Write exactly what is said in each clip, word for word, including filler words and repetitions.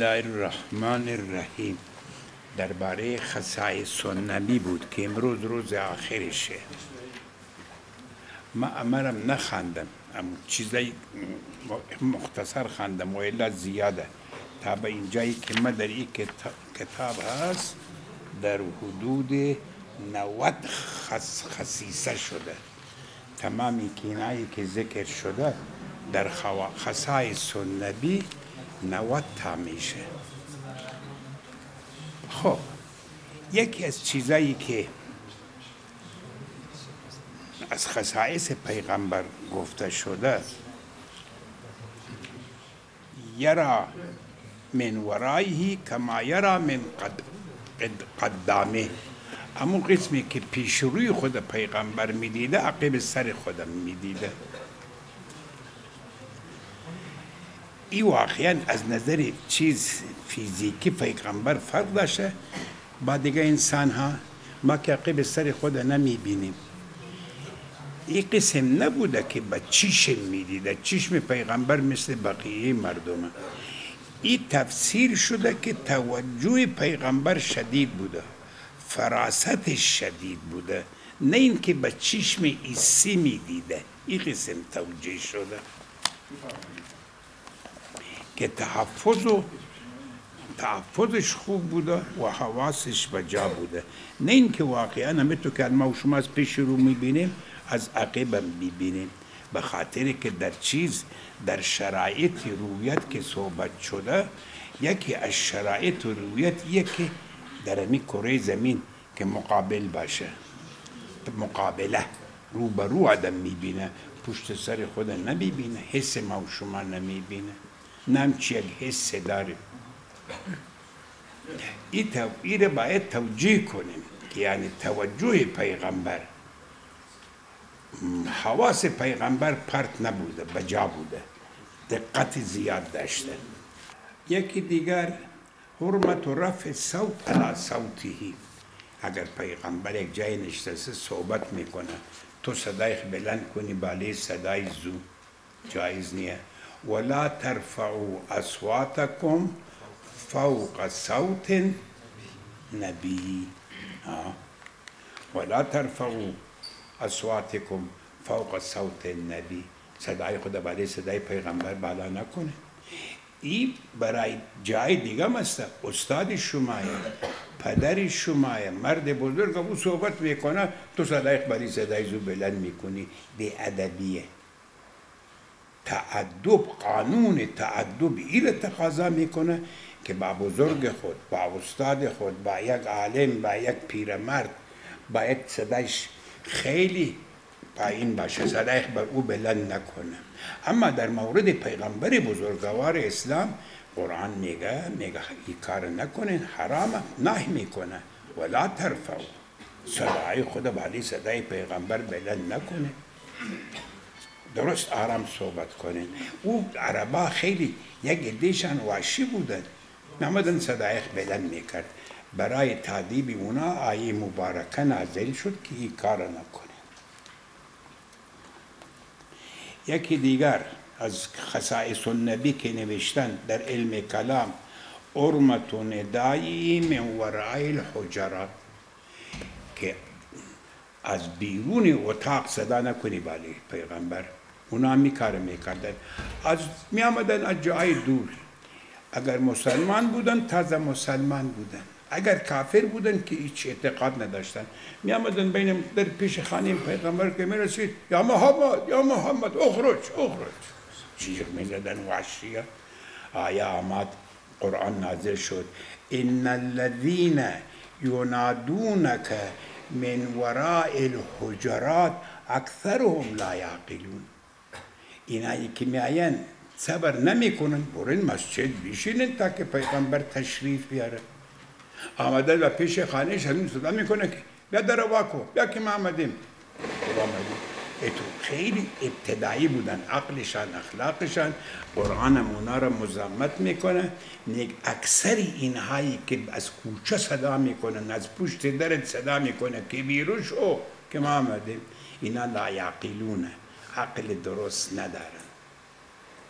الله الرحمن الرحیم. درباره خصائص النبی بود که امروز روز آخرشه. ما امرم نخواندم، اما چیزای مختصر خواندم و الا زیاده. تا به اینجایی که ما در این کتاب هست در حدود نود خص خصیصه شده. تمامی کینایی که ذکر شده در خصائص النبی نود تا میشه. خب یکی از چیزایی که از خصائص پیغمبر گفته شده، یرا من ورایه کما یرا من قد قدامه. همون قسمی که پیش روی خود پیغمبر میدیده عقب سر خودم میدیده. این واقعا از نظر چیز فیزیکی پیغمبر فرق داشته با دیگه انسان ها. ما که عقب سر خود نمیبینیم. این قسم نبوده که با چشم میدیده. چشم پیغمبر مثل بقیه مردمه. این تفسیر شده که توجه پیغمبر شدید بوده، فراستش شدید بوده، نه این که با چشم ایسی میدیده. این قسم توجه شده که تحفظ و تحفظش خوب بوده و حواسش بجا بوده، نه این که واقعا همه تو که ما و شما از پیش رو میبینیم از عقبم میبینیم. به خاطر که در چیز در شرایط رویت که صحبت شده، یکی از شرایط رویت یکی در همین کره زمین که مقابل باشه، مقابله رو به رو آدم میبینه، پشت سر خود نمیبینه، حس ما و شما نمیبینه، نه همچی یک حس داریم. این رو باید توجیه کنیم که یعنی توجه پیغمبر، حواس پیغمبر پرت نبوده، بجا بوده، دقت زیاد داشته. یکی دیگر حرمت و رفع صوت علی صوته. اگر پیغمبر یک جای نشسته صحبت میکنه تو صدایش بلند کنی بالای صدای زو جایز نیه. ولا ترفعوا اصواتکم فوق صوت نبی. ولا ترفعوا اصواتکم فوق صوت النبی. صدای خود بالای صدای پیغمبر بالا نکنه. این برای جای دیگه مسته. استاد شمایه، پدر شمایه، مرد بزرگ او صحبت میکنه تو صدای بالای صدای زو بلند میکنی. بی ادبیه. تعدب، قانون تعدب این تقاضا میکنه که با بزرگ خود، با استاد خود، با یک عالم، با یک پیرمرد باید صدایش خیلی پایین باشه، صدایش بر او بلند نکنه. اما در مورد پیغمبر بزرگوار اسلام قرآن میگه میگه این کار نکنین، حرامه، نهی میکنه. ولا ترفعوا. صدای خود بالی صدای پیغمبر بلند نکنه، درست آرام صحبت کنین. او عربا خیلی یک عدهشان وحشی بودن، نمدن صدایش بلند میکرد. برای تعذیب اونا آیه مبارکه نازل شد که این کار نکنه. یکی دیگر از خصائص النبی که نوشتن در علم کلام، حرمت ندایی من وراء الحجرات، که از بیرون اتاق صدا نکنی بالی پیغمبر. اونا هم می کار میکردن، از می آمدن از جای دور. اگر مسلمان بودن تازه مسلمان بودن، اگر کافر بودن که هیچ اعتقاد نداشتن می آمدن بین در پیش خانه پیغمبر که می رسید یا محمد یا محمد اخرج اخرج، جیغ می زدن وحشیه. آیا آمد قرآن نازل شد ان الذین ینادونک من وراء الحجرات اکثرهم لا یعقلون. اینایی که می آین صبر نمی کنن، برین مسجد بیشینن تا که پیغمبر تشریف بیاره. آمده و پیش خانه شدیم صدا میکنه که بیا در واکو، بیا که ما آمدیم. ایتو خیلی ابتدایی بودن، عقلشان، اخلاقشان. قرآن اونا را مذمت میکنه. نیک اکثر اینهایی که از کوچه صدا میکنن، از پشت درت صدا میکنه که بیرون شو که ما آمدیم، اینا لا یعقلونه، عقل درست ندارن.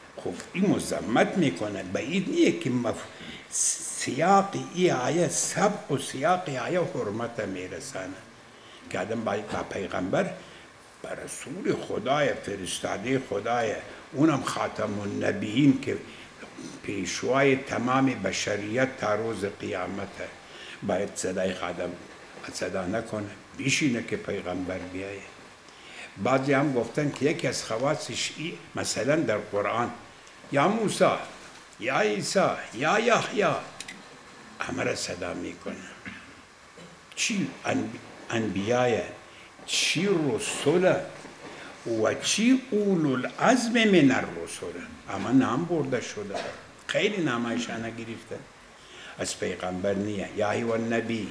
خب این مذمت میکنه. بعید نیه که مف... سیاق ای آیه سبق و سیاق آیه حرمت میرسانه که آدم با پیغمبر با رسول خدای فرستاده خدای، اونم خاتم النبیین که پیشوای تمام بشریت تا روز قیامته، باید صدای خادم صدا نکنه، بیشینه که پیغمبر بیایه. بعضی هم گفتن که یکی از خواصش ای مثلا در قرآن یا موسی یا عیسی یا یحیی همه را صدا میکنه. چی انبیای، چی رسول و چی اولو العزم من الرسول، اما نام برده شده، خیلی نامایشانه گرفته. از پیغمبر نیه یا ایوه النبی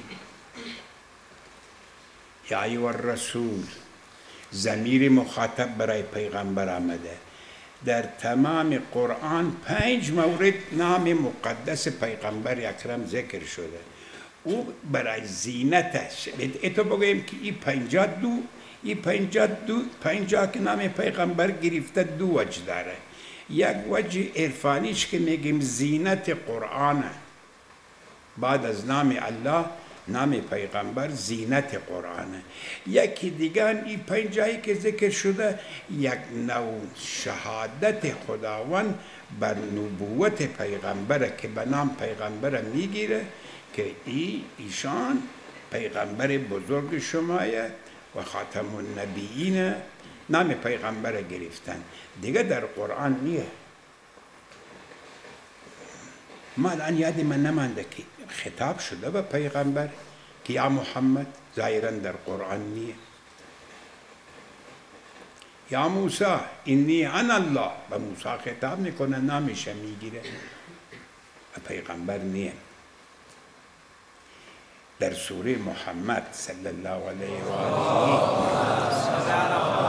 یا ایوه الرسول، ضمیر مخاطب برای پیغمبر آمده. در تمام قرآن پنج مورد نام مقدس پیغمبر اکرم ذکر شده. او برای زینتش اتو بگویم که این پنجاه دو این پنجاه دو پنجاه که نام پیغمبر گرفته دو وجه داره. یک وجه عرفانیش که میگیم زینت قرآنه، بعد از نام الله نام پیغمبر زینت قرآنه. یکی دیگر این پنجاهی که ذکر شده یک نوع شهادت خداوند بر نبوت پیغمبره که به نام پیغمبر میگیره که ای ایشان پیغمبر بزرگ شمایه و خاتم النبیین، نام پیغمبر گرفتن دیگه در قرآن نیه. ما الان یاد من نمانده که خطاب شده به پیغمبر که یا محمد، ظاهرا در قرآن نیه. یا موسی انی انا الله، به موسی خطاب میکنه نامش میگیره، به پیغمبر نیه. در سوره محمد صلی الله علیه و آله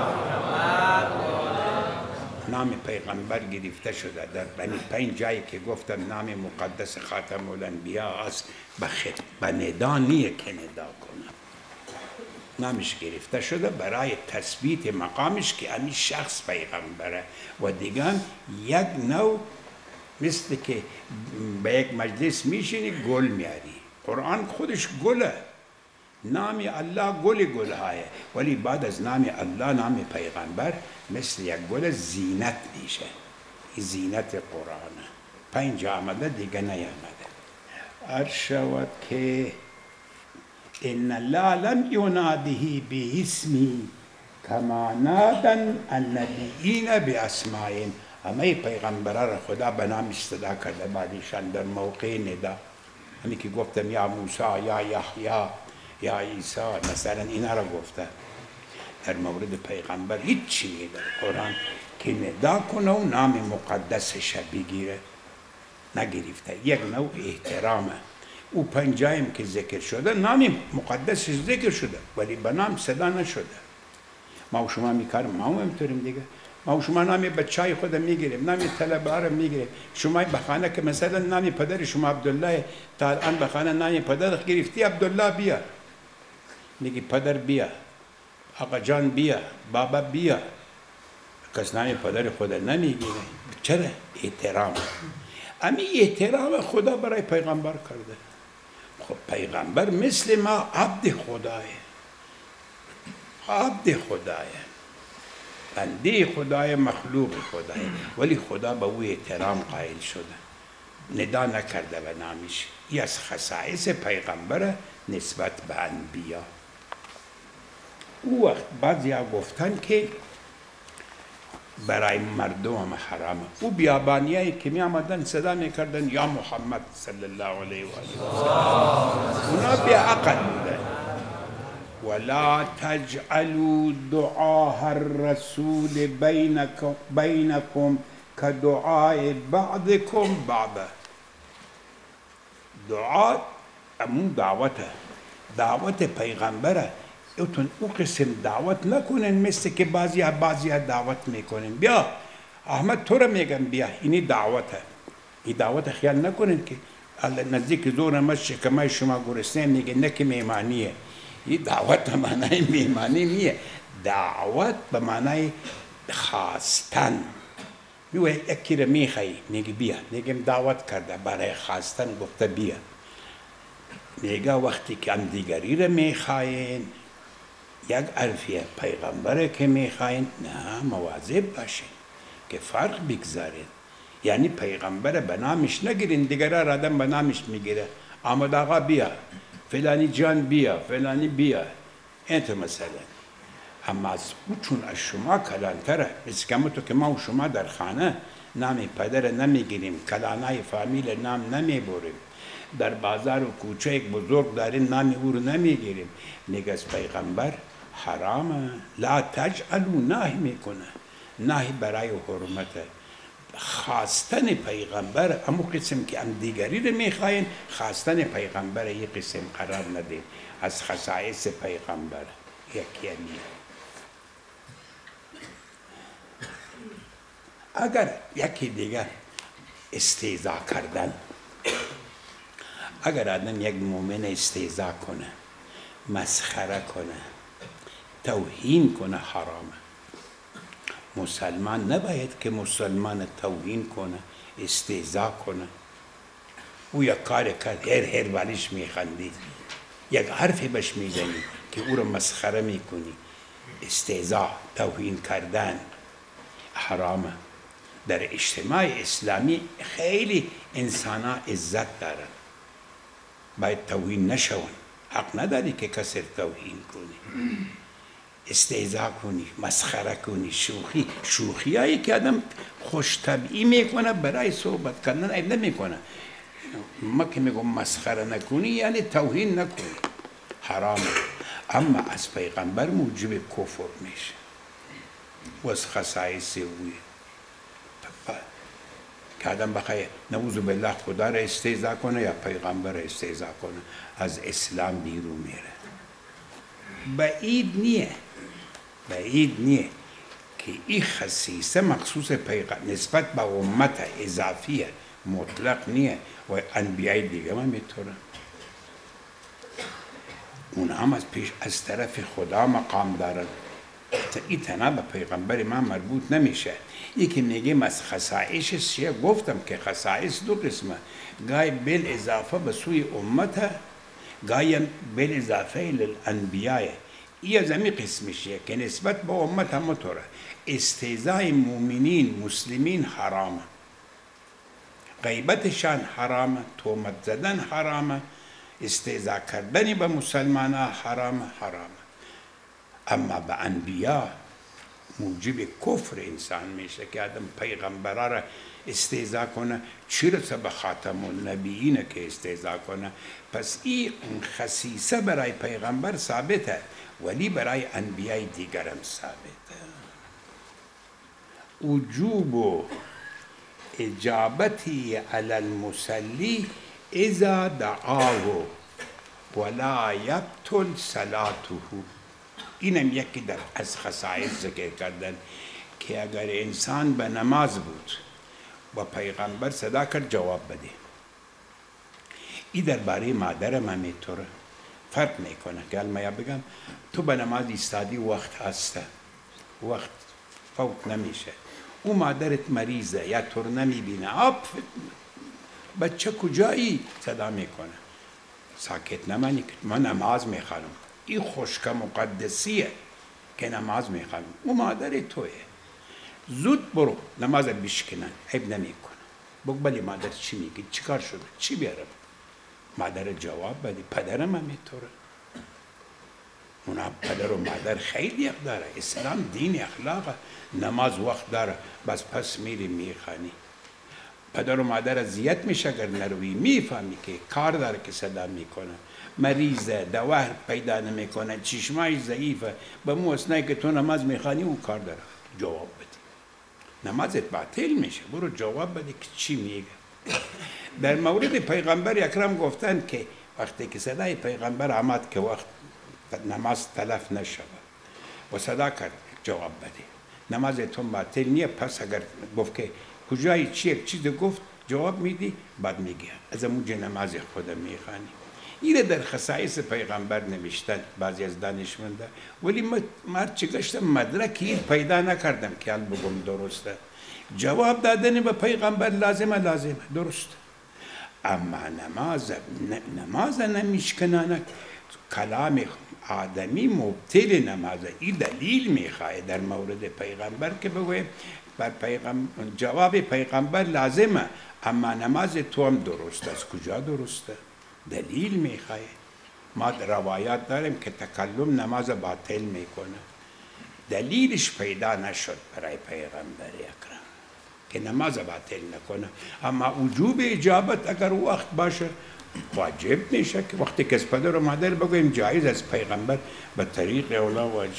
نام پیغمبر گرفته شده. در بنی پنج جایی که گفتم نام مقدس خاتم الانبیا است، به خط به ندا نیه که ندا کنه، نامش گرفته شده برای تثبیت مقامش که امی شخص پیغمبره. و دیگر یک نوع مثل که به یک مجلس میشینی گل میاری، قرآن خودش گله، نام الله گل گل هایه، ولی بعد از نام الله نام پیغمبر مثل یک گل زینت میشه. این زینت قرآنه. پنج آمده دیگه نیامده. عرض شود که ان الله لم یناده باسمی کما نادن النبیین باسمائهم، همه پیغمبران را خدا به نام استدا کرده بعدشان در موقع ندا. همین که گفتم یا موسی یا یحیی یا عیسی مثلا اینا را گفته. در مورد پیغمبر هیچ چیزی در قرآن که ندا کنه و نام مقدسش بگیره نگرفته. یک نوع احترامه. او پنجایم که ذکر شده نام مقدسش ذکر شده ولی به نام صدا نشده. ما و شما میکارم، ما هم همطوریم دیگه. ما و شما نام بچهای خود میگیریم، نام طلبه را میگیریم. شما بخانه که مثلا نام پدر شما عبدالله، تا الان بخانه نام پدر گرفتی عبدالله بیا، میگی پدر بیا، آقا جان بیا، بابا بیا. کس نام پدر خود نمیگیره. چرا؟ احترام. امی احترام خدا برای پیغمبر کرده. خب پیغمبر مثل ما عبد خدایه، عبد خدایه، بنده خدای، مخلوق خدای، ولی خدا به او احترام قائل شده، ندا نکرده به نامش. این از خصائص پیغمبر نسبت به انبیا. او وقت بعضی ها گفتن که برای مردم حرامه. او بیابانیایی که می آمدن صدا می کردن یا محمد صلی الله علیه و آله اونا بی عقل بودن. ولا تجعلوا دعاء الرسول بينكم بينكم كدعاء بعضكم بعضا. دعا امون دعوته، دعوت پیغمبره. اوتون او قسم دعوت نکنن مثل که بعضی ها بعضی ها دعوت میکنن. بیا احمد تو را میگم بیا، اینی دعوته. این دعوت خیال نکنن که نزدیک زور ما شکمای شما گرسنه میگه نه که میمانیه. این دعوت به معنای میمانی نیه، دعوت به معنای خواستن، میگه یکی رو میخوایی، میگه بیا، میگم دعوت کرده برای خواستن، گفته بیا. میگه وقتی که هم دیگری رو میخواین، یک عرفیه پیغمبره که میخواین، نه مواظب باشین که فرق بگذارید. یعنی پیغمبر به نامش نگیرین، دیگره را آدم به نامش میگیره. احمد آقا بیا، فلانی جان بیا، فلانی بیا، این تو مثلا. اما از او چون از شما کلانتره، مثل که تو که ما و شما در خانه نام پدر نمیگیریم، کلانای فامیل نام نمیبریم، در بازار و کوچه یک بزرگ داریم نام او رو نمیگیریم. میگه از پیغمبر حرامه، لا تجعلو، نهی میکنه، نهی برای حرمته. خواستن پیغمبر، امو قسم که هم دیگری رو میخواین، خواستن پیغمبر یک قسم قرار ندید، از خصائص پیغمبر یکی همی. اگر یکی دیگر استهزا کردن، اگر آدم یک مومن استهزا کنه، مسخره کنه، توهین کنه، حرامه. مسلمان نباید که مسلمان توهین کنه، استهزا کنه. او یک کار کرد، هر هر ولیش میخندی، یک حرفی بهش میزنی که او رو مسخره میکنی. استهزا، توهین کردن حرامه. در اجتماع اسلامی خیلی انسان ها عزت دارن، باید توهین نشون. حق نداری که کسی توهین کنی، استهزا کنی، مسخره کنی، شوخی. شوخی هایی که آدم خوش طبعی میکنه برای صحبت کردن عیب نمیکنه. ما که میگم مسخره نکنی یعنی توهین نکنی، حرامه. اما از پیغمبر موجب کفر میشه و از خصائص اوی که آدم بخواه نعوذ بالله خدا را استهزا کنه یا پیغمبر را استهزا کنه، از اسلام بیرون میره. بعید نیه، بعید نیه که این خصیصه مخصوص پیغمبر نسبت به امت اضافیه، مطلق نیه. و انبیای دیگه هم میتونه، اون هم از پیش از طرف خدا مقام دارن. این تنها به پیغمبر من مربوط نمیشه. یکی میگیم از خصائصش چیه؟ گفتم که خصائص دو قسمه، گاهی بل اضافه به سوی امت، گاهی بل اضافه للانبیاء. این از همین قسمشیه که نسبت به امت هم طوره. استهزاء مؤمنین مسلمین حرامه، غیبتشان حرامه، تهمت زدن حرامه، استهزاء کردن به مسلمان ها حرامه حرامه. اما به انبیا موجب کفر انسان میشه که آدم پیغمبرا را استهزاء کنه، چی رسه به خاتم النبیین که استهزاء کنه. پس این خصیصه برای پیغمبر ثابته، ولی برای انبیای دیگر هم ثابته. وجوب اجابتی علی المصلی اذا دعاه ولا یبطل صلاته. اینم یکی در از خصائص ذکر کردن که اگر انسان به نماز بود و پیغمبر صدا کرد جواب بده. این درباره مادرم هم اینطوره، فرق میکنه که الان بگم تو به نماز ایستادی، وقت هسته، وقت فوت نمیشه، او مادرت مریضه یا تو رو نمیبینه، آب بچه کجایی؟ صدا میکنه، ساکت نمانی که من نماز میخوانم. این خشک مقدسیه که نماز میخوانم، او مادر توه، زود برو نماز بشکنن، عیب نمیکنه. بگو بلی مادر چی میگی؟ چی کار شده؟ چی بیارم؟ مادر جواب بده. پدرم هم اینطوره، اونا پدر و مادر خیلی حق داره. اسلام دین اخلاقه، نماز وقت داره، بس پس میری میخوانی. پدر و مادر اذیت میشه اگر نروی، میفهمی که کار داره که صدا میکنه، مریضه، دوا پیدا نمیکنه، چشمای ضعیفه، به مو اثنایی که تو نماز میخوانی او کار داره. جواب بده، نمازت باطل میشه، برو جواب بده که چی میگه. در مورد پیغمبر اکرم گفتن که وقتی که صدای پیغمبر آمد که وقت نماز تلف نشود و صدا کرد جواب بده، نمازتون باطل نیه. پس اگر گفت که کجای چی یک چیز گفت جواب میدی، بعد میگه از موجه نماز خودم میخوانی. این در خصائص پیغمبر نوشتن بعضی از دانشمنده، ولی من هرچی گشتم مدرکی پیدا نکردم که حال بگم درسته. جواب دادن به پیغمبر لازمه لازمه درست، اما نماز نماز نمیشکنانه. کلام آدمی مبتل نمازه. این دلیل میخواه در مورد پیغمبر که بگویم بر پیغمبر جواب پیغمبر لازمه، اما نماز تو هم درست است. کجا درسته؟ دلیل میخواه. ما روایات داریم که تکلم نماز باطل میکنه، دلیلش پیدا نشد برای پیغمبر اکرم که نماز باطل نکنه. اما وجوب اجابت اگر وقت باشه واجب میشه که وقتی که از پدر و مادر بگویم جایز از پیغمبر به طریق اولا واجب.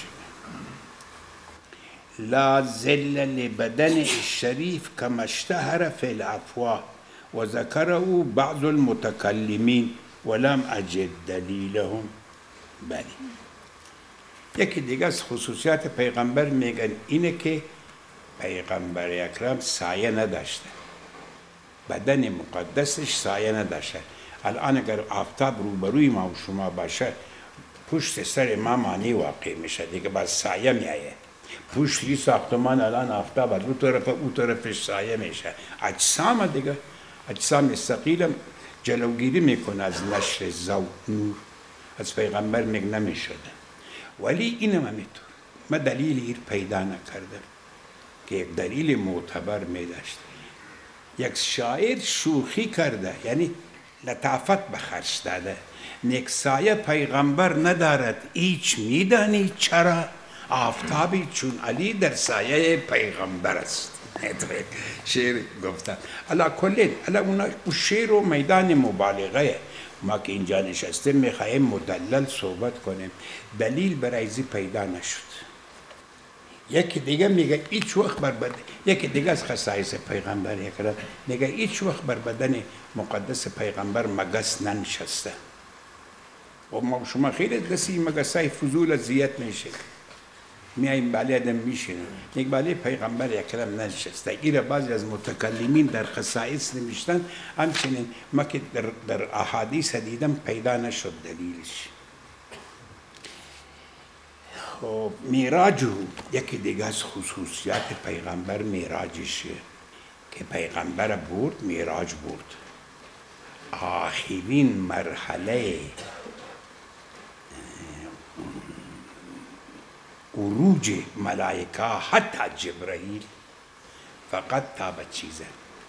لا ذل لبدن الشریف کما اشتهر فی الافواه و ذکره بعض المتکلمین ولم اجد دلیلهم. بله، یکی دیگه از خصوصیات پیغمبر میگن اینه که پیغمبر اکرم سایه نداشته، بدن مقدسش سایه نداشته. الان اگر آفتاب روبروی ما و شما باشه پشت سر ما معنی واقع میشه دیگه، باز سایه میایه. پشت ساختمان الان آفتاب از اون طرف اون طرفش سایه میشه. اجسام دیگه، اجسام ثقیل جلوگیری میکنه از نشر ضوء نور، از پیغمبر میگه نمیشده. ولی اینم همینطور من دلیل ایر پیدا نکردم که یک دلیل معتبر میداشت. یک شاعر شوخی کرده، یعنی لطافت به خرج داده. نیک سایه پیغمبر ندارد هیچ میدانی چرا؟ آفتابی چون علی در سایه پیغمبر است. شعر گفتن. علا کلین علا اونا شعر و میدان مبالغه. ما که اینجا نشستیم میخواهیم مدلل صحبت کنیم، دلیل برای زی پیدا نشد. یکی دیگه میگه هیچ وقت بر بدن، یکی دیگه از خصایص پیغمبر اکرم میگه هیچ وقت بر بدن مقدس پیغمبر مگس ننشسته. و ما شما خیلی دستی مگسای فضول زیاد میشه، میاییم بالا آدم میشینه، یک بالا پیغمبر اکرم ننشسته. این بعضی از متکلمین در خصایص نمیشتن، همچنین ما که در, در احادیث دیدم پیدا نشد دلیلش. میراج یکی دیگه از خصوصیات پیغمبر میراجشه که پیغمبر برد، میراج برد. آخرین مرحله عروج ملائکه حتی جبرائیل فقط تا به چیزه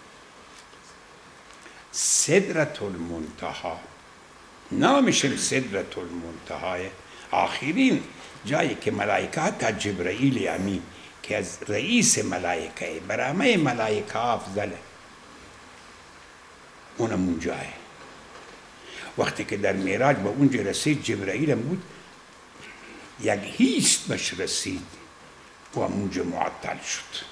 سدرت المنتها. نامشم سدرت المنتها، آخرین جایی که ملائکه حتی جبرائیل امین که از رئیس ملائکه بر همه ملائکه افضله، اونم اونجاه. وقتی که در معراج به اونجا رسید جبرائیل هم بود، یک هیست بش رسید و اونجا معطل شد.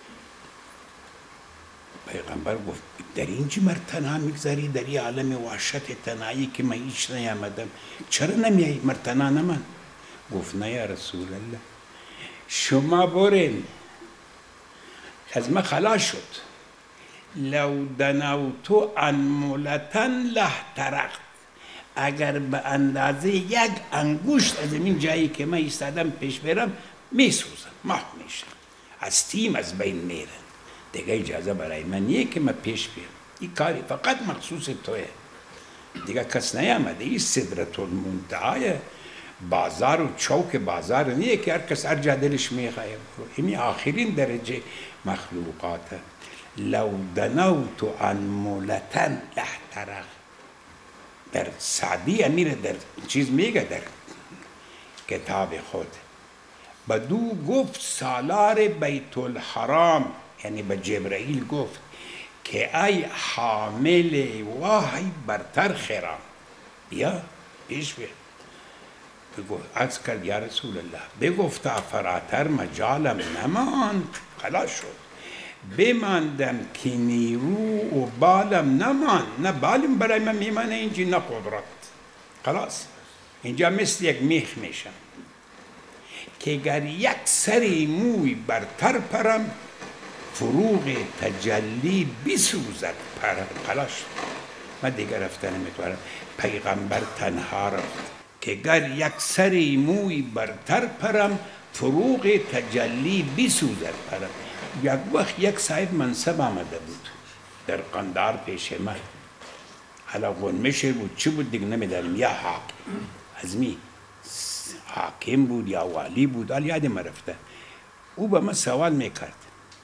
پیغمبر گفت در اینجا مرتنها میگذاری در این عالم وحشت تنهایی که من هیچ نیامدم، چرا نمیایی مرتنها نمن؟ گفت نه یا رسول الله، شما برین از من خلاص شد. لو دنوتو انمولتن لاحترقت، اگر به اندازه یک انگشت از این جایی که من ایستادم پیش برم میسوزم، محو میشم، از تیم از بین میرن. دیگه اجازه برای من نیه که من پیش بیام. این کاری فقط مخصوص توه، دیگه کس نیامده. این سدرت المنتهای بازار و چوک بازار نیه که هر کس هر جا دلش میخواه. این آخرین درجه مخلوقاته. لو دنوت انمولتن لاحترقت. در سعدی امیر در چیز میگه در کتاب خود، بدو گفت سالار بیت الحرام، یعنی به جبرائیل گفت که ای حامل وحی برتر خرام، بیا پیش بیا. بگو عرض کرد یا رسول الله، بگفتا فراتر مجالم نماند، خلاص شد. بماندم که نیرو و بالم نمان، نه بالم برای من میمانه اینجا نه قدرت. خلاص اینجا مثل یک میخ میشم که اگر یک سری موی برتر پرم فروغ تجلی بسوزد پرم. خلاص من دیگر رفتن نمیتوانم. پیغمبر تنها رفت که اگر یک سری موی برتر پرم فروغ تجلی بسوزد پرم. یک وقت یک صاحب منصب آمده بود در قندار پیش من، حالا غنمشه بود چی بود دیگه نمیدانم، یا حاکم از می حاکم بود یا والی بود، حالا یادم رفته. او به من سوال میکرد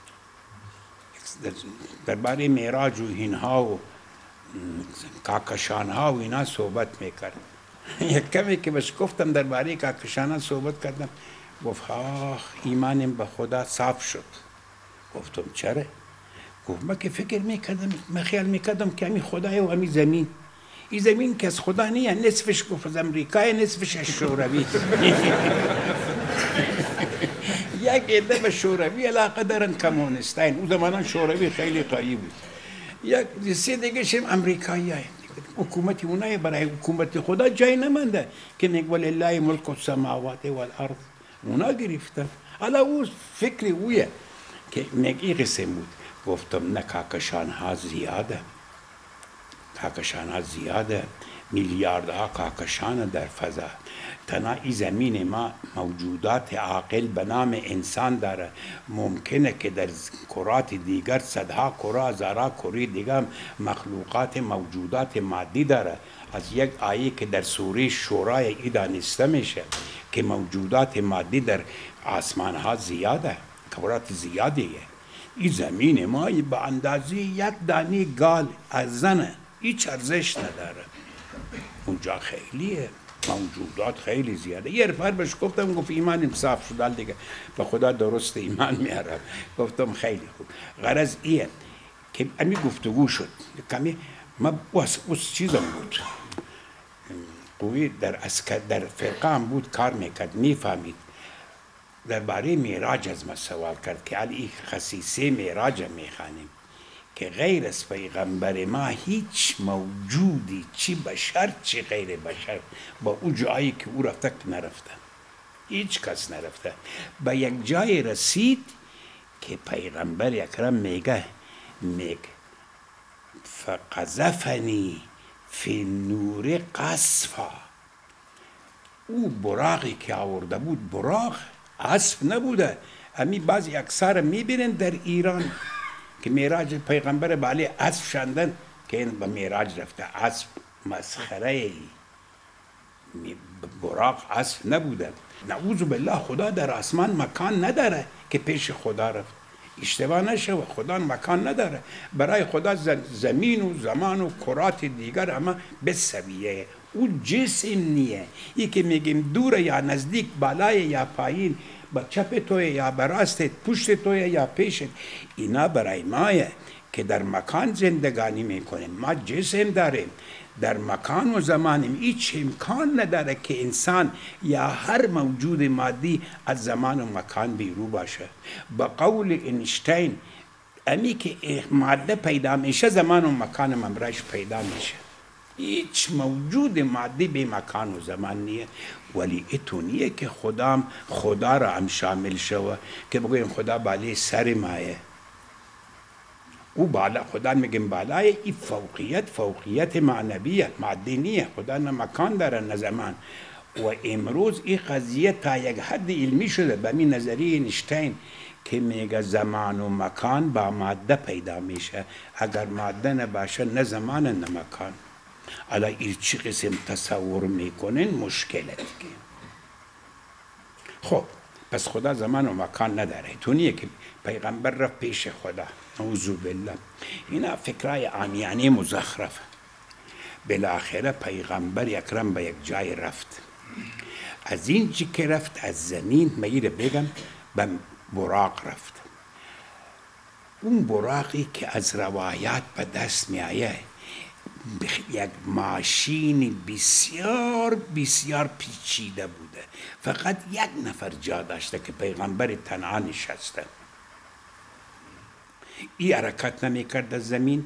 درباره معراج و اینها و کاکشان ها و اینا صحبت میکرد. یک کمی که بهش گفتم درباره کاکشان ها صحبت کردم، گفت آخ ایمانم به خدا صاف شد. گفتم چرا؟ گفت من که فکر میکردم، من خیال میکردم که همی خدای و همی زمین، این زمین که از خدا نیه، نصفش گفت از امریکای، نصفش از شوروی. یک عده به شوروی علاقه دارن، کمونستین، اون زمان شوروی خیلی قوی بود. یک سه دیگه شم امریکایی های حکومتی اونای برای حکومت خدا جای نمانده که میگه ولله ملک السماوات والارض، اونا گرفتن. حالا او فکر اویه که میگه این قسم بود. گفتم نه کاکشان ها زیاده، کاکشان ها زیاده، میلیاردها کاکشان در فضا. تنها این زمین ما موجودات عاقل به نام انسان داره، ممکنه که در کرات دیگر صدها کره، هزارها کره دیگر مخلوقات موجودات مادی داره. از یک آیه که در سوره شورای ای دانسته میشه که موجودات مادی در آسمان ها زیاده، کرات زیادیه. این زمین ما به اندازه یک دانه گال از زنه، هیچ ارزش نداره. اونجا خیلیه، موجودات خیلی زیاده. یه رفر بهش گفتم، گفت ایمانم صاف شد دیگه، به خدا درست ایمان میارم. گفتم خیلی خوب. غرض ایه که امی گفتگو شد کمی، ما اوس چیزم بود قوی در اسکر در فرقه هم بود کار میکرد، میفهمید. درباره معراج از ما سوال کرد که علی خصیصه معراج میخوانیم که غیر از پیغمبر ما هیچ موجودی، چی بشر چی غیر بشر، با اون جایی که او رفته که نرفته، هیچ کس نرفته. به یک جای رسید که پیغمبر اکرم میگه میگه فقذفنی فی نور قصفا. او براقی که آورده بود، براق اسب نبوده. همی بعضی اکثر میبینن در ایران که معراج پیغمبر بالی اسب شاندن که این به معراج رفته. اسب مسخره ای، براق اسب نبوده. نعوذ بالله، خدا در آسمان مکان نداره که پیش خدا رفت. اشتباه نشه، خدا مکان نداره. برای خدا زمین و زمان و کرات دیگر اما به سویه. او جسم نیه. ای که میگیم دوره یا نزدیک، بالای یا پایین، با چپ توی یا براستت، پشت توی یا پیشت، اینا برای مایه که در مکان زندگانی میکنیم. ما جسم داریم، در مکان و زمانیم. هیچ امکان نداره که انسان یا هر موجود مادی از زمان و مکان بیرو باشه. با قول اینشتین، امی که ماده پیدا میشه، زمان و مکان ممرش پیدا میشه. هیچ موجود مادی به مکان و زمان نیه. ولی اتونیه که خدا خدا را هم شامل شوه که بگویم خدا بالای سر مایه. او بالا، خدا میگیم بالای، این فوقیت فوقیت معنویه، مادی نیه. خدا نه مکان داره نه زمان. و امروز این قضیه تا یک حد علمی شده به می نظریه اینشتین که میگه زمان و مکان با ماده پیدا میشه. اگر ماده نباشه نه زمان نه مکان. حالا این چی قسم تصور میکنین مشکله دیگه. خب پس خدا زمان و مکان نداره. تونیه که پیغمبر رفت پیش خدا، نعوذ بالله. اینا فکرای عامیانه مزخرف. بالاخره پیغمبر اکرم به یک جای رفت. از این چی که رفت از زمین، میره بگم به براق رفت. اون براقی که از روایات به دست می آیه یک ماشین بسیار بسیار پیچیده بوده. فقط یک نفر جا داشته که پیغمبر تنها نشسته. این حرکت نمی کرد از زمین.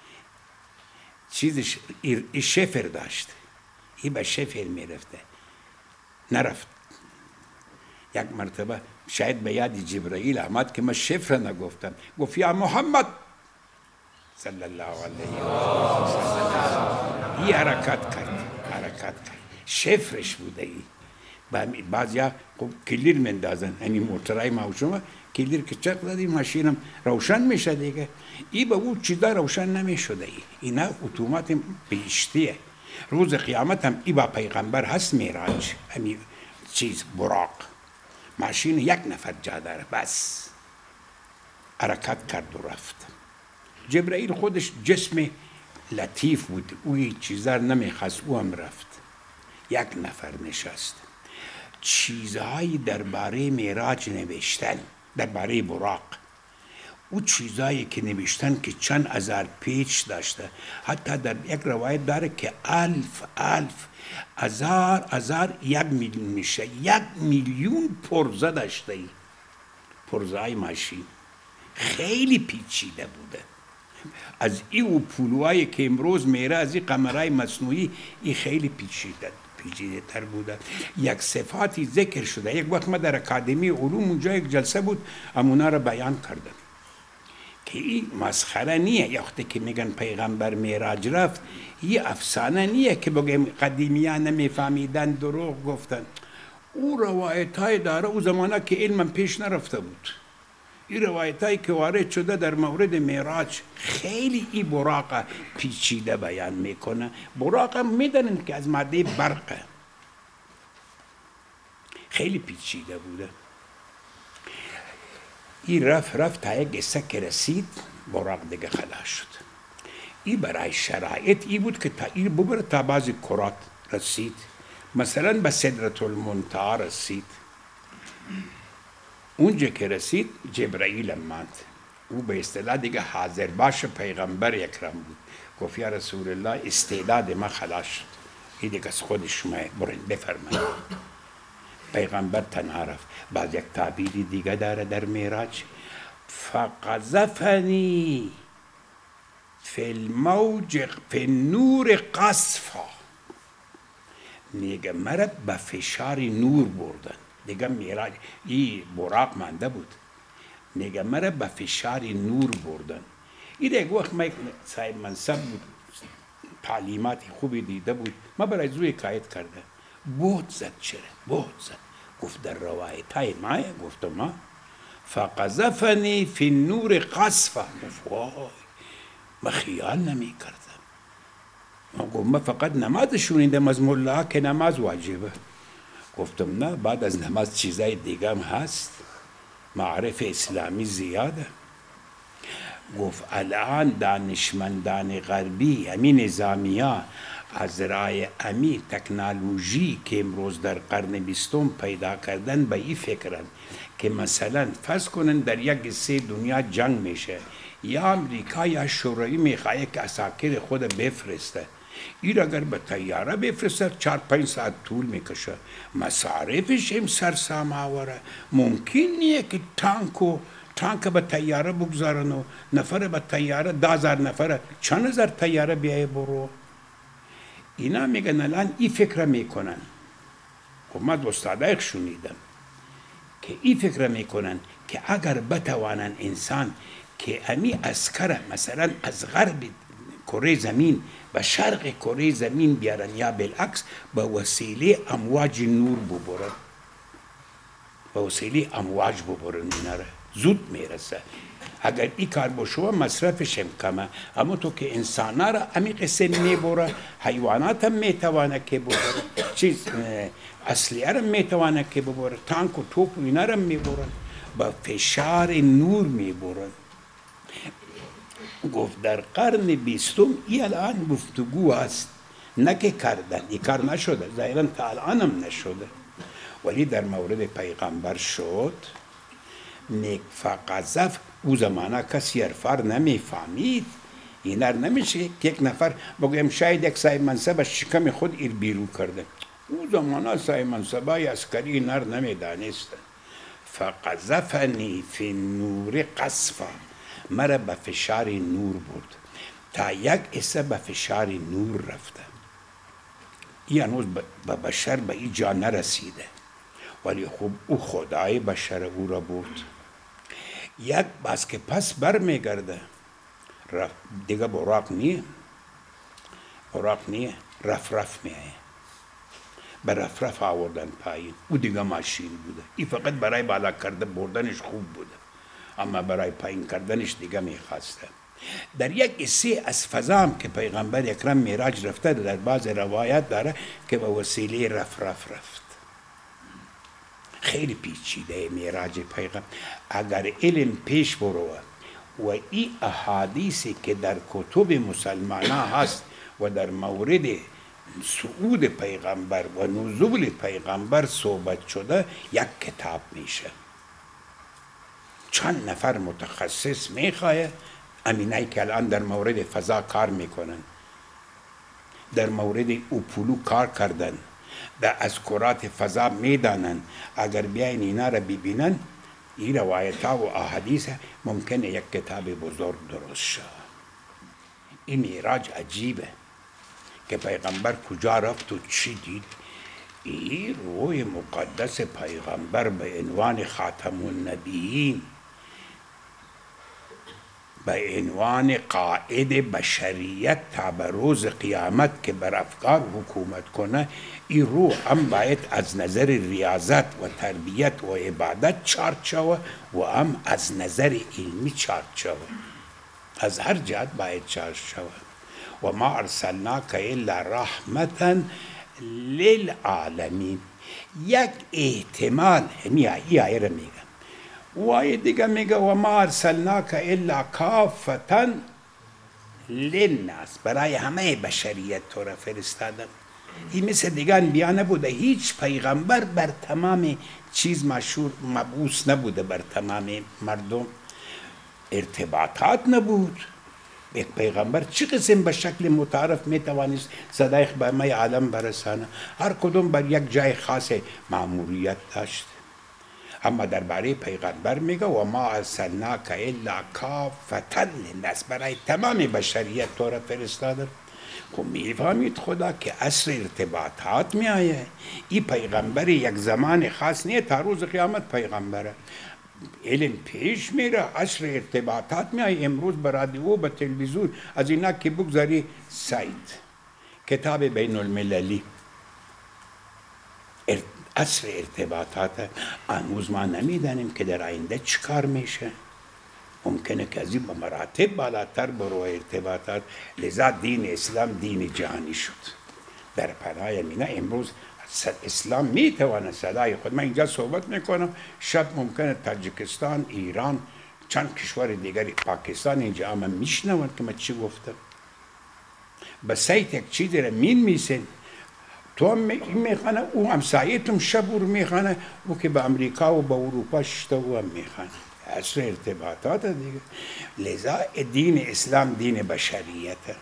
چیزش شفر داشت، این به شفر می رفته، نرفت. یک مرتبه شاید به یاد جبرائیل آمد که من شفر نگفتم، گفت یا محمد صلی الله علیه و سلم. این حرکت کرد، حرکت کرد، شفرش بوده ای. بعضیا خب کلیر مندازن، یعنی موترهای ما و شما کلیر که چرخ زدی ماشینم روشن میشه دیگه. ای به اون چیزا روشن نمیشده. ای اینا اتومات بیشتیه. روز قیامت هم ای با پیغمبر هست میراج، همین چیز براق ماشین یک نفر جا داره بس حرکت کرد و رفت. جبرائیل خودش جسم لطیف بود، اوی چیزا نمیخواست، او هم رفت. یک نفر نشست. چیزهایی درباره معراج نوشتن، درباره براق. او چیزهایی که نوشتن که چند هزار پیچ داشته، حتی در یک روایت داره که الف الف هزار هزار یک میلیون میشه، یک میلیون پرزه داشته. ای پرزه های ماشین خیلی پیچیده بوده. از ای و پولوهایی که امروز میره از این قمرهای مصنوعی، ای خیلی پیچیده پیچیده تر بوده. یک صفاتی ذکر شده. یک وقت ما در اکادمی علوم اونجا یک جلسه بود، امونا را بیان کردن که این مسخره نیه. یا وقتی که میگن پیغمبر معراج رفت، این افسانه نیه که بگیم قدیمیان نمیفهمیدن، دروغ گفتن. او روایت های داره او زمانه که علم پیش نرفته بود. این روایت هایی که وارد شده در مورد معراج خیلی ای براق پیچیده بیان میکنه. براق هم میدونن که از ماده برقه، خیلی پیچیده بوده. این رفت رفت تا یک قصه که رسید، براق دیگه خلاص شد. این برای شرایط ای بود که تا این ببره تا بعضی کرات رسید، مثلا به سدرة المنتهی رسید. اونجا که رسید جبرائیل ماند. او به اصطلاح دیگه حاضر باش پیغمبر اکرم بود. گفت یا رسول الله استعداد ما خلاص شد، این دیگه از خود شما برین بفرمایید. پیغمبر تنها رفت. بعد یک تعبیری دیگه داره در معراج، فقذفنی فی الموج فی النور قذفا. میگه مرا به فشار نور بردن. دیگه معراج این براق مانده بود. میگه مرا به فشار نور بردن. این یک وقت ما صاحب منصب بود، تعلیمات خوبی دیده بود، ما برای زوی حکایت کرده. بود زد. چرا بود زد؟ گفت در روایت های ماه. گفت ما فقذفنی فی النور قذفا. گفت وای ما خیال نمی کردم. ما گفت ما فقط نماز شونیدم از ملا که نماز واجبه. گفتم نه، بعد از نماز چیزای دیگه هم هست، معرف اسلامی زیاده. گفت الان دانشمندان غربی، همین نظامیا، از رای امی تکنولوژی که امروز در قرن بیستم پیدا کردن به این فکرن که مثلا فرض کنن در یک قصه دنیا جنگ میشه، یا امریکا یا شوروی میخواه که عساکر خود بفرسته. این اگر به طیاره بفرسته چهار پنج ساعت طول میکشه، مصارفش هم سرسام آوره. ممکن نیه که تانکو تانک به طیاره بگذارن و نفر به طیاره ده هزار نفره، چند هزار طیاره بیای برو. اینا میگن الان این فکر میکنن. خب من استادایک شنیدم که این فکر میکنن که اگر بتوانن انسان که امی اسکر مثلا از غرب کره زمین و شرق کره زمین بیارن یا بالعکس به وسیله امواج نور ببرن، به وسیله امواج ببرن، اینا را زود میرسه. اگر این کار بشوه مصرفش هم کمه. اما تو که انسان را امی قصه میبره، حیوانات هم میتوانه که ببره، چیز اصلیه را میتوانه که ببره، تانک و توپ و اینا را میبرن، با فشار نور میبرن. گفت در قرن بیستم این الان گفتگو است، نه که کردن. این کار نشده، ظاهرا تا الان هم نشده، ولی در مورد پیغمبر شد. نیک فقذف او زمانه کسی حرفار نمیفهمید. این ار نمیشه که یک نفر بگویم شاید یک صاحب منصب از شکم خود ایر بیرون کرده. او زمانه صاحب منصبای عسکری این ار نمیدانستن. فقذفنی فی النور قذفا، مرا به فشار نور برد. تا یک اسه به فشار نور رفته. این هنوز به بشر به این جا نرسیده، ولی خوب او خدای بشر او را برد. یک بس که پس بر میگرده دیگه براق نیه، براق نیه، رف رف میه. به رفرف آوردن پایین. او دیگه ماشین بوده. این فقط برای بالا کرده بردنش خوب بوده، اما برای پایین کردنش دیگه میخواسته. در یک قصه از فضا هم که پیغمبر اکرم معراج رفته، در بعض روایت داره که به وسیله رفرف رفت. خیلی پیچیده معراج پیغمبر. اگر علم پیش بروه و این احادیثی که در کتب مسلمان هست و در مورد صعود پیغمبر و نزول پیغمبر صحبت شده، یک کتاب میشه. چند نفر متخصص میخواه، امینایی که الان در مورد فضا کار میکنن، در مورد اپولو کار کردن، در از کرات فضا میدانن، اگر بیاین اینا را ببینن، این روایت ها و احادیث ممکنه یک کتاب بزرگ درست شد. این معراج عجیبه که پیغمبر کجا رفت و چی دید. این روی مقدس پیغمبر به عنوان خاتم النبیین، به عنوان قائد بشریت تا به روز قیامت که بر افکار حکومت کنه، این روح هم باید از نظر ریاضت و تربیت و عبادت چارت شوه و هم از نظر علمی چارت شوه. از هر جهت باید چارت شوه. و ما ارسلناک الا رحمتا للعالمین. یک احتمال همی آیه را میگم. و آیه دیگه میگه و ما ارسلناک الا کافتا للناس، برای همه بشریت تو را فرستادم. این مثل دیگه انبیا نبوده. هیچ پیغمبر بر تمام چیز مشهور مبعوث نبوده، بر تمام مردم ارتباطات نبود. یک پیغمبر چه قسم به شکل متعارف میتوانست صدای به همه عالم برسانه؟ هر کدوم بر یک جای خاص مأموریت داشت. اما درباره پیغمبر میگه و ما ارسلناک الا کافتا للناس، برای تمام بشریت تو را فرستادم. خب میفهمید خدا که عصر ارتباطات میآیه. این پیغمبر یک زمان خاص نیه، تا روز قیامت پیغمبره. علم پیش میره، عصر ارتباطات میآیه. امروز به رادیو و تلویزیون از اینا که بگذاری سایت، کتاب بین المللی، ارت... عصر ارتباطات. هنوز ما نمیدانیم که در آینده چی کار میشه. ممکنه که از این به مراتب بالاتر برو ارتباطات. لذا دین اسلام دین جهانی شد. در پناه مینا امروز اسلام میتونه صدای خود، من اینجا صحبت میکنم، شب ممکنه تاجیکستان، ایران، چند کشور دیگری، پاکستان اینجا اما میشنون که من چی گفتم. به سایت یک چیزی را مین میسن، تو هم میخوانه، او همسایتون شب او رو میخوانه، او که به امریکا و به اروپا شده او هم میخوانه. عصر ارتباطات دیگه. لذا دین اسلام دین بشریته.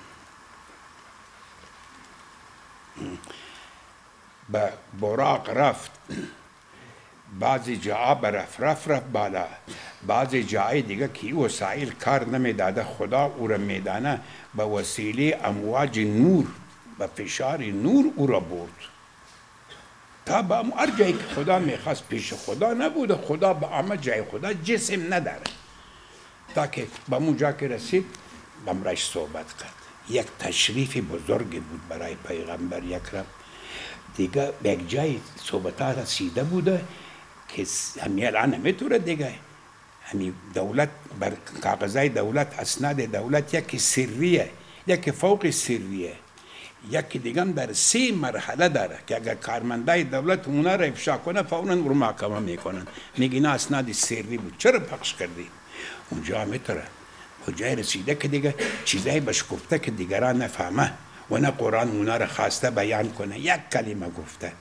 به براق رفت، بعضی جاها به رفرف رفت بالا، بعضی جای دیگه که وسایل کار نمیداده، خدا او را میدانه، به وسیله امواج نور، به فشار نور او را برد تا به هر جایی که خدا میخواست. پیش خدا نبوده، خدا به همه جای خدا جسم نداره. تا که به اون جا که رسید بمرش صحبت کرد. یک تشریف بزرگی بود برای پیغمبر اکرم. دیگه به یک جای صحبت ها رسیده بوده که همی الان نمیتونه دیگه، همی دولت بر کاغذای دولت، اسناد دولت، یکی سریه، یکی فوق سریه، یکی دیگه هم در سه مرحله داره که اگر کارمندای دولت اونا را افشا کنه فوراً رو محکمه میکنن، میگن اسناد سری بود، چرا پخش کردی؟ اونجا میتونه کجای رسیده که دیگه چیزایی بهش گفته که دیگران نفهمه و نه قرآن اونا را خواسته بیان کنه. یک کلمه گفته.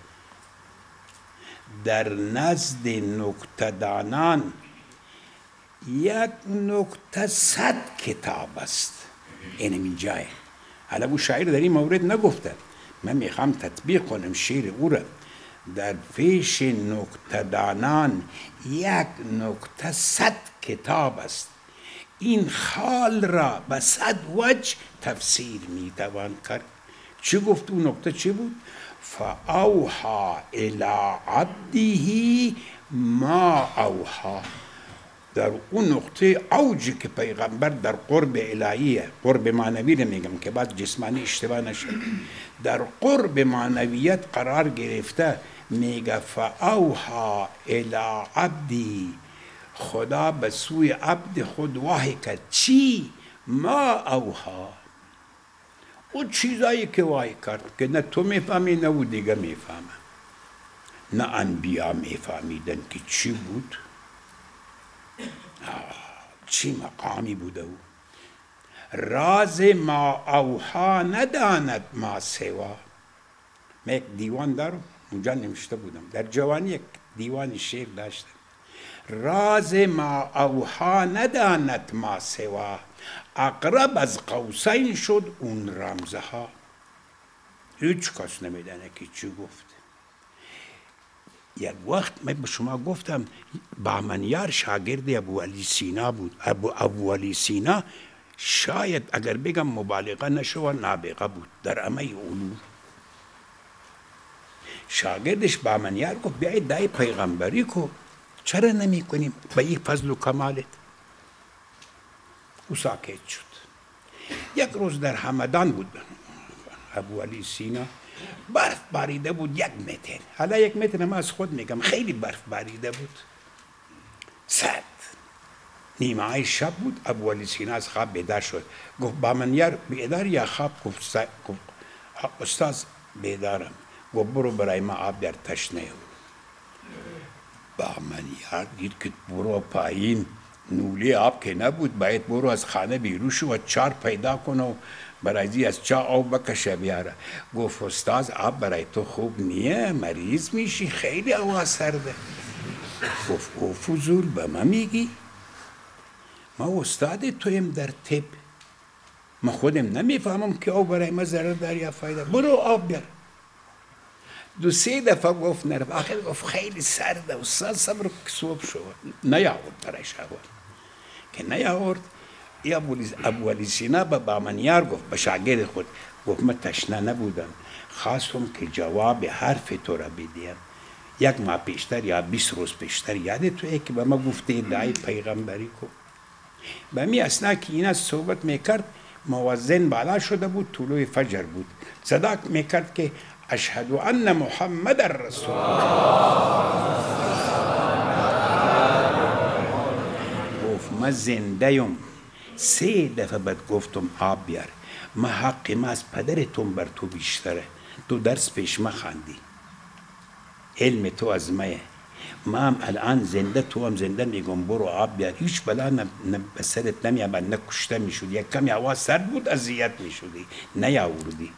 در نزد نکته‌دانان یک نکته صد کتاب است. این این جای حالا او شاعر در این مورد نگفته، من میخوام تطبیق کنم شعر او را. در پیش نکته‌دانان یک نکته صد کتاب است، این خال را به صد وجه تفسیر میتوان کرد. چی گفت اون نکته چی بود؟ فاوحی الی عبده ما اوحی. در اون نقطه اوجی که پیغمبر در قرب الهیه، قرب معنوی رو میگم که بعد جسمانی اشتباه نشه، در قرب معنویت قرار گرفته، میگه فاوها الی عبدی، خدا به سوی عبد خود وحی کرد. چی؟ ما اوها، اون چیزایی که وحی کرد که نه تو میفهمی نه او دیگه میفهمه، نه انبیا میفهمیدن که چی بود، چی مقامی بوده او. راز ما اوها نداند ما سوا. من یک دیوان دارم، اونجا نوشته بودم، در جوانی یک دیوان شعر داشتم. راز ما اوها نداند ما سوا، اقرب از قوسین شد اون رمزه ها. هیچ کس نمیدانه که چی گفت. یک وقت من به شما گفتم بامنیار شاگرد ابو علی سینا بود. ابو ابو علی سینا شاید اگر بگم مبالغه نشو نابغه بود در همه علوم. شاگردش بامنیار گفت بیایید دای پیغمبری کو، چرا نمی کنیم به این فضل و کمالت؟ او ساکت شد. یک روز در همدان بود ابو علی سینا، برف باریده بود یک متر، حالا یک متر هم از خود میگم، خیلی برف باریده بود، سرد. نیمه های شب بود. ابو علی سینا از خواب بیدار شد، گفت بامنیار بیدار یا خواب؟ گفت استاد بیدارم. گفت برو برای ما آب در تشنه. بامنیار دید که برو پایین، نولی آب که نبود، باید برو از خانه بیرون شو و چار پیدا کنه و برای از چا آب بکشه بیاره. گفت استاد آب برای تو خوب نیه، مریض میشی، خیلی هوا سرده. گفت او فضول به ما میگی؟ ما استاد تویم در طب، ما خودم نمیفهمم که او برای ما ضرر داره یا فایده، برو آب بیار. دو سه دفعه گفت نرفت، آخر گفت خیلی سرده استاد صبر که صبح شد. نیاورد برایش آورد که نیاورد. ابو علی سینا به بامنیار گفت، به شاگرد خود گفت من تشنه نبودم، خواستم که جواب حرف تو را بدیم. یک ماه پیشتر یا بیست روز پیشتر یاد توئه که به ما گفته ادعای پیغمبری کو. به می اثنا که این از صحبت میکرد، موازن بالا شده بود، طلوع فجر بود، صدا میکرد که اشهد ان محمد رسول الله. گفت من زنده ام. سه دفعه بعد گفتم آب بیار، ما حق ما از پدرتون بر تو بیشتره، تو درس پیش ما خواندی، علم تو از مایه، ما هم الان زنده تو هم زنده میگم برو آب بیار. هیچ بلا نه به سرت نمیامد، نه کشته میشد، یک کمی هوا سرد بود اذیت میشدی، نیاوردی.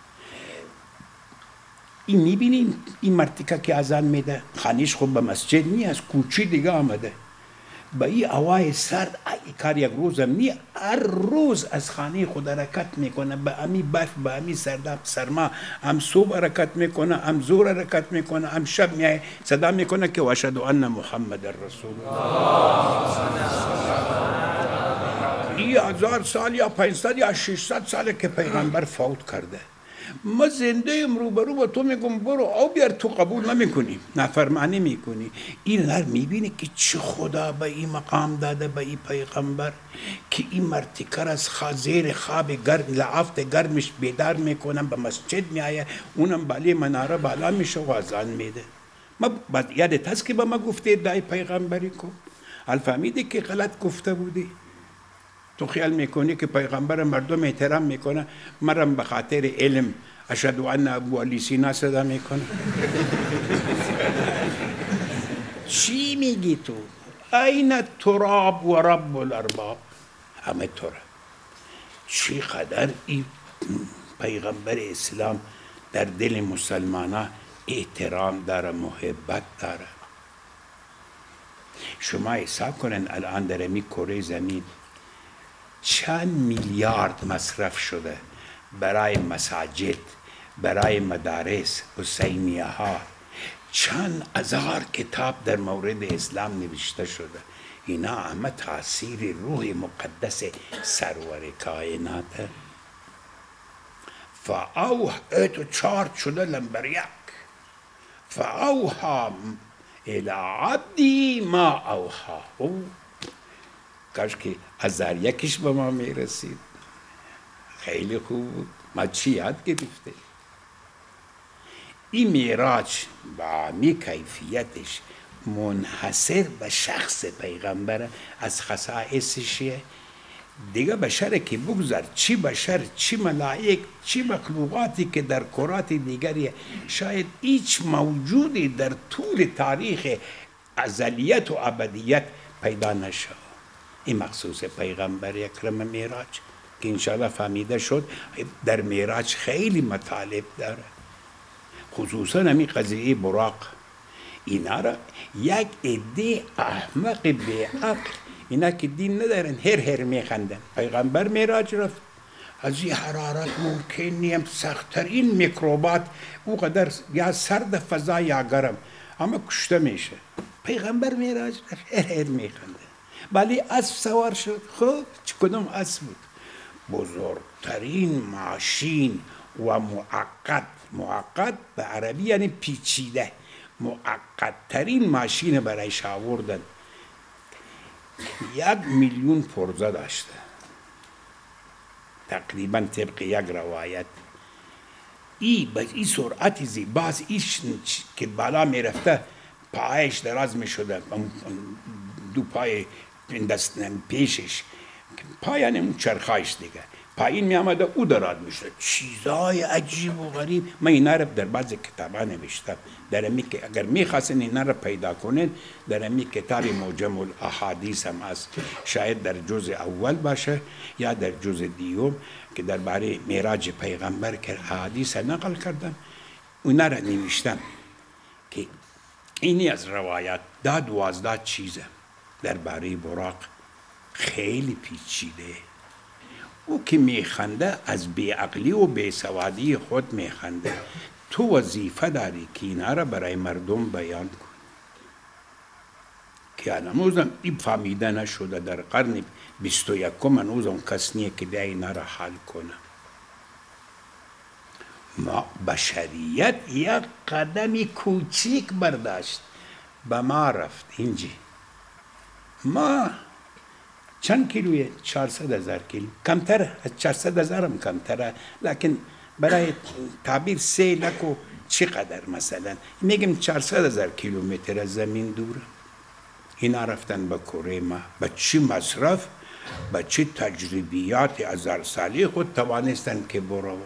این میبینین این مرتیکه که اذان میده، خانیش خود به مسجد نی، از کوچی دیگه آمده، با این هوای سرد ای کار یک روزم نی، هر روز از خانه خود حرکت میکنه، به امی برف به امی سرد سرما، هم صبح حرکت میکنه، هم زور حرکت میکنه، هم شب میای صدا میکنه که اشهد ان محمد رسول الله. این هزار سال یا پانصد یا ششصد ساله که پیغمبر فوت کرده، ما زنده ام روبرو با تو میگم برو آب بیار، تو قبول نمیکنی، نافرمانی میکنی. این هر میبینی که چه خدا به این مقام داده به این پیغمبر که این مرتکر از زیر خواب گرم لعافت گرمش بیدار میکنم، به مسجد میایه، اونم بالی مناره بالا میشه و اذان میده. ما بعد یادت هست که به ما گفته دای پیغمبری کو؟ حال فهمیدی که غلط گفته بودی؟ تو خیال میکنی که پیغمبر مردم احترام میکنه، مرم به خاطر علم اشهد ان ابو علی سینا صدا میکنه؟ چی میگی تو؟ این تراب و رب الارباب، همه تراب. چی قدر این پیغمبر اسلام در دل مسلمانا احترام داره، محبت داره. شما حساب کنن الان در می کره زمین چند میلیارد مصرف شده برای مساجد، برای مدارس حسینیه ها، چند هزار کتاب در مورد اسلام نوشته شده. اینا همه تاثیر روح مقدس سرور کائنات. فاوها تو چارت شده لنبر یک، فاوها الی عبدی ما اوها. او کاش که هزار یکیش به ما میرسید. خیلی خوب بود. ما چی یاد گرفته؟ این معراج با می کیفیتش منحصر به شخص پیغمبر، از خصائصشه. دیگه بشر که بگذار، چی بشر، چی ملائک، چی مخلوقاتی که در کرات دیگری شاید هیچ موجودی در طول تاریخ ازلیت و ابدیت پیدا نشد. این مخصوص پیغمبر اکرم معراج که انشاءالله فهمیده شد. در معراج خیلی مطالب داره، خصوصا همین قضیه براق. اینا را یک عده احمق به عقل، اینا که دین ندارن، هر هر میخندن. پیغمبر معراج رفت، از این حرارت ممکن نیم سختترین میکروبات او قدر یا سرد فضا یا گرم اما کشته میشه. پیغمبر معراج رفت، هر هر میخندن. ولی اسب سوار شد. خب کدوم اسب بود؟ بزرگترین ماشین و معقد، معقد به عربی یعنی پیچیده، معقدترین ماشین برایش آوردن. یک میلیون پرزه داشته تقریبا طبق یک روایت. ای به این سرعت زیباست، ایش که بالا میرفته پایش دراز میشده، دو پای دست پیشش پای یعنی اون چرخایش دیگه پایین می آمده او دراز میشده. چیزای عجیب و غریب. من اینا رو در بعض کتابا نوشتم، در امی که اگر میخواستین اینا رو پیدا کنین در امی کتاب معجم الاحادیث هم هست، شاید در جزء اول باشه یا در جزء دیوم که درباره معراج پیغمبر که احادیث نقل کردم، اونا رو نوشتم که اینی از روایات دا دوازده چیزه درباره براق خیلی پیچیده. او که میخنده از بیعقلی و بیسوادی خود میخنده. تو وظیفه داری که اینا را برای مردم بیان کن که هنوزم این فهمیده نشده. در قرن بیست و یکم هنوزم کس نیه که ده اینا را حل کنه. ما بشریت یک قدمی کوچیک برداشت، به ما رفت اینجی. ما چند کیلویه؟ چهارصد هزار کیلو. کمتر از چهارصد هزار هم کمتره، لکن برای تعبیر سه لک و چقدر مثلا میگم چهارصد هزار کیلومتر از زمین دوره. اینا رفتن به کره ما، به چی مصرف، به چی تجربیات هزار سالی خود توانستن که برون.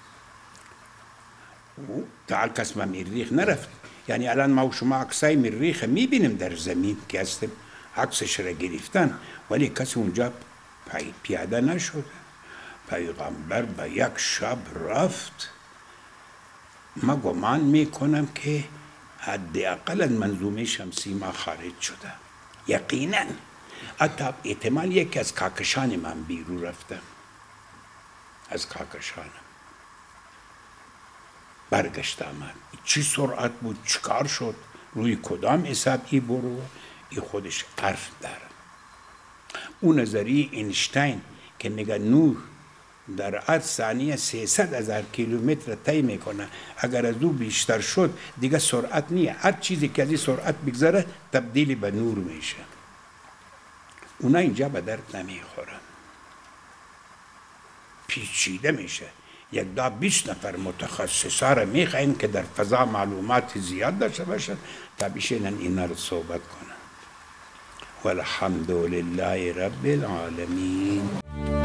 تا کس ما مریخ نرفت. یعنی الان ما و شما عکسای مریخ میبینیم در زمین که هستیم، عکسش را گرفتن، ولی کسی اونجا پیاده نشده. پیغمبر به یک شب رفت. ما گمان میکنم که حداقل از منظومه شمسی ما خارج شده، یقینا. حتی احتمال یکی از کاکشان من بیرون رفتم، از کاکشانم برگشت آمد. چی سرعت بود، چیکار شد، روی کدام حساب ای برو، ای خودش حرف داره. اون نظریه اینشتین که میگه نور در هر ثانیه سیصد هزار کیلومتر طی میکنه، اگر از او بیشتر شد دیگه سرعت نیه، هر چیزی که از این سرعت بگذره تبدیل به نور میشه. اونا اینجا به درد نمیخورن، پیچیده میشه. یک دا بیست نفر متخصصا را میخواین که در فضا معلومات زیاد داشته باشن تا بشینن اینا رو صحبت کنن. والحمد لله رب العالمین.